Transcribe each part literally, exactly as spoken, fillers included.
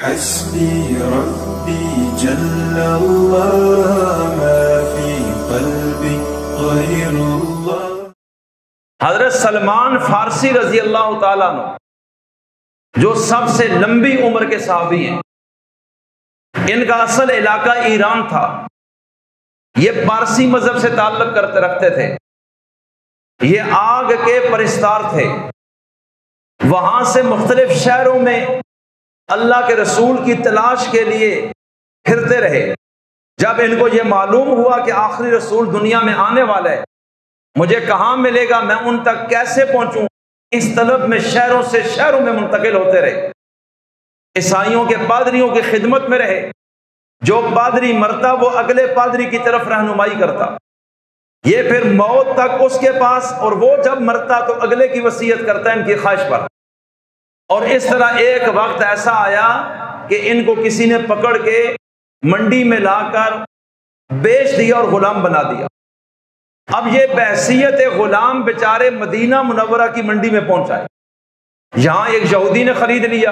हस्बी रब्बी जल्लल्लाह मा फी क़ल्बी ग़ैरुल्लाह। हजरत सलमान फारसी रजी अल्लाह ताला अन्हु, जो सबसे लंबी उम्र के सहाबी हैं, इनका असल इलाका ईरान था। ये पारसी मजहब से ताल्लुक करते रखते थे। ये आग के परिस्तार थे। वहां से मुख्तलिफ शहरों में अल्लाह के रसूल की तलाश के लिए फिरते रहे। जब इनको ये मालूम हुआ कि आखिरी रसूल दुनिया में आने वाला है, मुझे कहाँ मिलेगा, मैं उन तक कैसे पहुंचूं, इस तलब में शहरों से शहरों में मुंतकिल होते रहे। ईसाइयों के पादरियों की खिदमत में रहे। जो पादरी मरता वो अगले पादरी की तरफ रहनुमाई करता। ये फिर मौत तक उसके पास, और वो जब मरता तो अगले की वसीयत करता इनकी ख्वाहिश पर। और इस तरह एक वक्त ऐसा आया कि इनको किसी ने पकड़ के मंडी में लाकर बेच दिया और गुलाम बना दिया। अब ये बहसीयत गुलाम बेचारे मदीना मुनव्वरा की मंडी में पहुंचाए। यहां एक यहूदी ने खरीद लिया,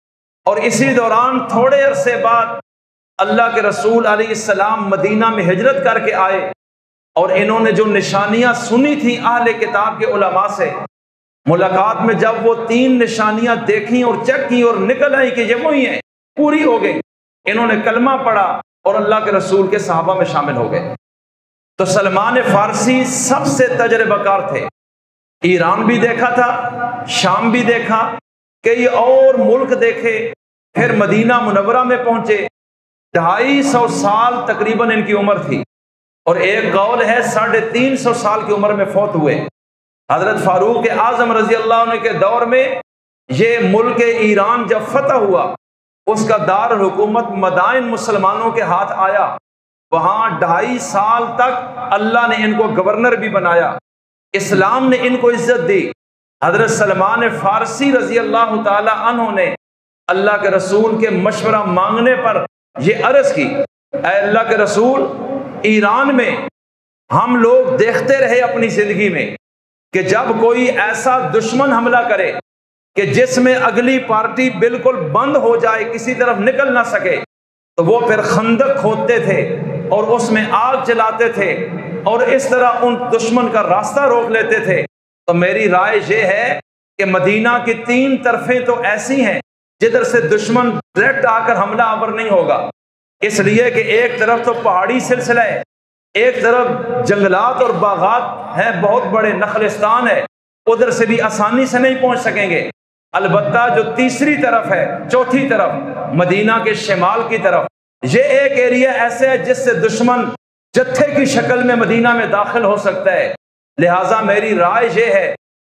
और इसी दौरान थोड़े अरसे बाद अल्लाह के रसूल अलैहिस्सलाम मदीना में हिजरत करके आए। और इन्होंने जो निशानियां सुनी थी अहले किताब के उलमा से, मुलाकात में जब वो तीन निशानियां देखी और चेक की और निकल आई कि ये वही है, पूरी हो गई, इन्होंने कलमा पढ़ा और अल्लाह के रसूल के सहाबा में शामिल हो गए। तो सलमान फारसी सबसे तजर्बाकार थे। ईरान भी देखा था, शाम भी देखा, कई और मुल्क देखे, फिर मदीना मुनव्वरा में पहुंचे। ढाई सौ साल तकरीबन इनकी उम्र थी, और एक कौल है साढ़े तीन सौ साल की उम्र में फौत हुए। हजरत फारूक आजम रजी अल्लाह अन्हु के दौर में ये मुल्क ईरान जब फतह हुआ, उसका दारुल हुकूमत मदाइन मुसलमानों के हाथ आया। वहां ढाई साल तक अल्लाह ने इनको गवर्नर भी बनाया। इस्लाम ने इनको इज्जत दी। हजरत सलमान फारसी रजी अल्लाह ताला अन्हु ने अल्लाह के रसूल के मशवरा मांगने पर यह अर्ज की, ऐ अल्लाह के रसूल, ईरान में हम लोग देखते रहे अपनी जिंदगी में कि जब कोई ऐसा दुश्मन हमला करे कि जिसमें अगली पार्टी बिल्कुल बंद हो जाए, किसी तरफ निकल ना सके, तो वो फिर खंदक खोदते थे और उसमें आग जलाते थे और इस तरह उन दुश्मन का रास्ता रोक लेते थे। तो मेरी राय ये है कि मदीना की तीन तरफें तो ऐसी हैं जिधर से दुश्मन डायरेक्ट आकर हमला आवर नहीं होगा, इसलिए कि एक तरफ तो पहाड़ी सिलसिला है, एक तरफ जंगलात और बागात हैं, बहुत बड़े नखलिस्तान है, उधर से भी आसानी से नहीं पहुंच सकेंगे। अलबत्ता जो तीसरी तरफ है, चौथी तरफ, मदीना के शिमाल की तरफ, ये एक एरिया ऐसे है जिससे दुश्मन जत्थे की शक्ल में मदीना में दाखिल हो सकता है। लिहाजा मेरी राय ये है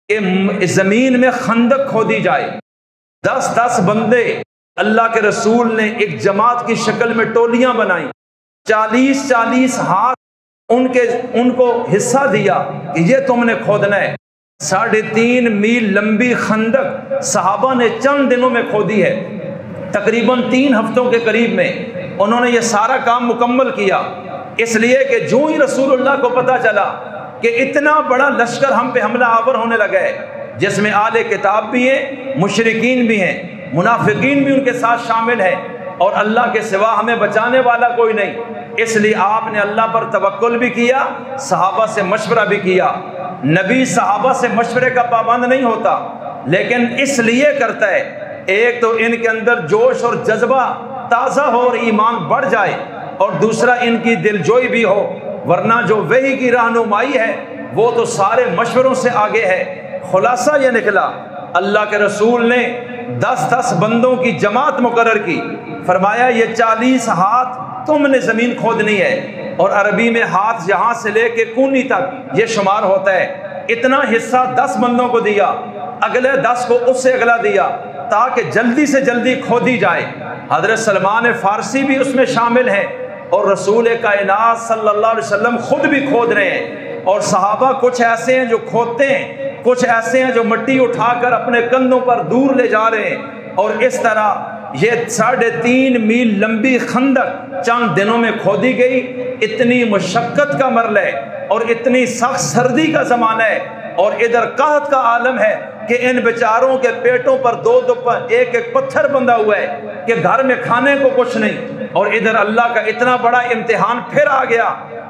कि जमीन में खंदक खोदी जाए। दस दस बंदे अल्लाह के रसूल ने एक जमात की शक्ल में टोलियां बनाई, चालीस चालीस हाथ उनके उनको हिस्सा दिया कि ये तुमने खोदना है। साढ़े तीन मील लंबी खंदक सहाबा ने चंद दिनों में खोदी है। तकरीबन तीन हफ्तों के करीब में उन्होंने ये सारा काम मुकम्मल किया, इसलिए कि जो ही रसूलुल्लाह को पता चला कि इतना बड़ा लश्कर हम पे हमला आवर होने लगा है, जिसमें आले किताब भी हैं, मुशरिकीन भी हैं, मुनाफिकीन भी उनके साथ शामिल हैं, और अल्लाह के सिवा हमें बचाने वाला कोई नहीं, इसलिए आपने अल्लाह पर तवक्कुल भी किया, सहाबा से मशवरा भी किया। नबी सहाबा से मशवरे का पाबंद नहीं होता, लेकिन इसलिए करता है, एक तो इनके अंदर जोश और जज्बा ताज़ा हो और ईमान बढ़ जाए, और दूसरा इनकी दिलजोई भी हो, वरना जो वही की रहनुमाई है वो तो सारे मशवरों से आगे है। खुलासा ये निकला, अल्लाह के रसूल ने दस दस बंदों की जमात मुकर्रर की, फरमाया ये चालीस हाथ तुमने जमीन खोदनी है, और अरबी में हाथ यहाँ से लेके कूनी तक ये शुमार होता है। इतना हिस्सा दस बंदों को दिया, अगले दस को उससे अगला दिया, ताकि जल्दी से जल्दी खोदी जाए। हजरत सलमान फारसी भी उसमें शामिल हैं, और रसूल कायनात सल्लल्लाहु अलैहि वसल्लम खुद भी खोद रहे हैं, और सहाबा कुछ ऐसे हैं जो खोदते हैं, कुछ ऐसे हैं जो मिट्टी उठाकर अपने कंधों पर दूर ले जा रहे हैं। और इस तरह ये साढ़े तीन मील लंबी खंदक चंद दिनों में खोदी गई। इतनी मुशक्कत का मरल है और इतनी सख्त सर्दी का ज़माना है, और इधर कहत का आलम है कि इन बेचारों के पेटों पर दो दो पर एक एक पत्थर बंधा हुआ है कि घर में खाने को कुछ नहीं, और इधर अल्लाह का इतना बड़ा इम्तिहान फिर आ गया।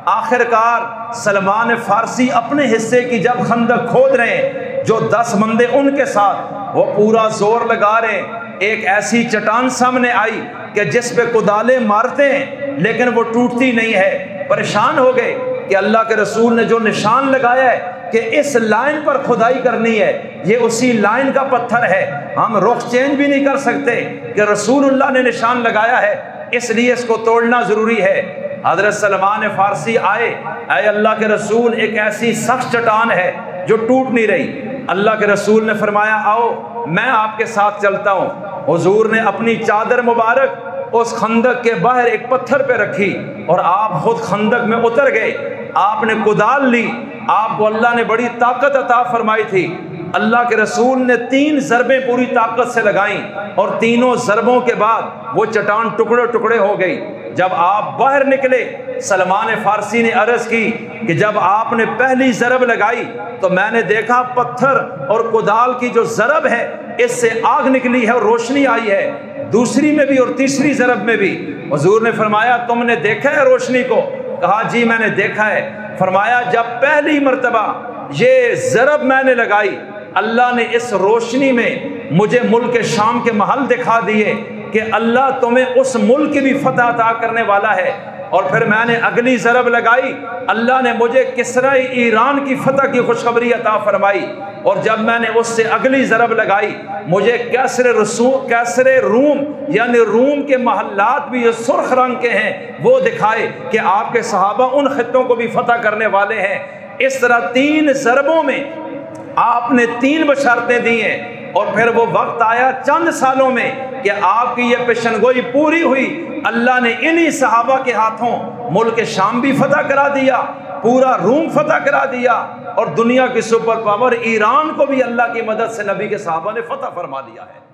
आखिरकार सलमान फारसी अपने हिस्से की जब खंदक खोद रहे हैं, जो दस बंदे उनके साथ वो पूरा जोर लगा रहे हैं, एक ऐसी चट्टान सामने आई कि जिस पे कुदाले मारते हैं लेकिन वो टूटती नहीं है। परेशान हो गए कि अल्लाह के रसूल ने जो निशान लगाया है कि इस लाइन पर खुदाई करनी है, ये उसी लाइन का पत्थर है, हम रुख चेंज भी नहीं कर सकते कि रसूलुल्लाह ने निशान लगाया है, इसलिए इसको तोड़ना जरूरी है। हजरत सलमान फारसी आए, आए अल्लाह के रसूल, एक ऐसी सख्त चट्टान है जो टूट नहीं रही। अल्लाह के रसूल ने फरमाया आओ मैं आपके साथ चलता हूँ। हुजूर ने अपनी चादर मुबारक उस खंदक के बाहर एक पत्थर पे रखी और आप खुद खंदक में उतर गए। आपने कुदाल ली, आपको अल्लाह ने बड़ी ताकत अता फरमाई थी। अल्लाह के रसूल ने तीन ज़रबें पूरी ताकत से लगाई और तीनों ज़रबों के बाद वो चट्टान टुकड़े टुकड़े हो गई। जब आप बाहर निकले, सलमान फारसी ने अर्ज़ की कि जब आपने पहली ज़रब लगाई तो मैंने देखा पत्थर और कुदाल की जो ज़रब है इससे आग निकली है और रोशनी आई है, दूसरी में भी और तीसरी ज़रब में भी। हुजूर ने फरमाया तुमने देखा है रोशनी को? कहा जी मैंने देखा है। फरमाया जब पहली मर्तबा ये ज़रब मैंने लगाई, अल्लाह ने इस रोशनी में मुझे मुल्क शाम के महल दिखा दिए कि अल्लाह तुम्हें उस मुल्क की भी फतह अता करने वाला है। और फिर मैंने अगली ज़रब लगाई, अल्लाह ने मुझे किस्रा ईरान की फतह की खुशखबरी अता फरमाई। और जब मैंने उससे अगली ज़रब लगाई, मुझे कैसरे रसूल कैसरे रूम यानी रूम के महल्लात भी ये सुर्ख रंग के हैं वो दिखाए कि आपके सहाबा उन खित्तों को भी फतह करने वाले हैं। इस तरह तीन ज़रबों में आपने तीन बशर्तें दी हैं। और फिर वो वक्त आया चंद सालों में कि आपकी ये पेशनगोई पूरी हुई। अल्लाह ने इन्हीं सहाबा के हाथों मुल्क शाम भी फतह करा दिया, पूरा रूम फतह करा दिया, और दुनिया की सुपर पावर ईरान को भी अल्लाह की मदद से नबी के सहाबा ने फतह फरमा दिया है।